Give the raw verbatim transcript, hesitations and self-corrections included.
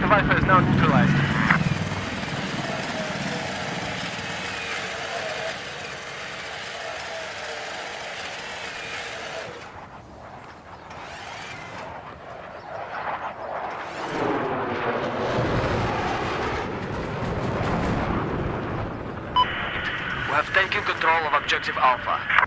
Viper is now neutralized. We have taken control of Objective Alpha.